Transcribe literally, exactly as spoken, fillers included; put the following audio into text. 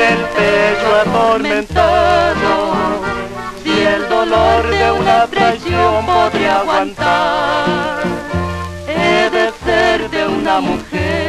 el pecho atormentado, si el dolor de una traición podría aguantar, he de ser de una mujer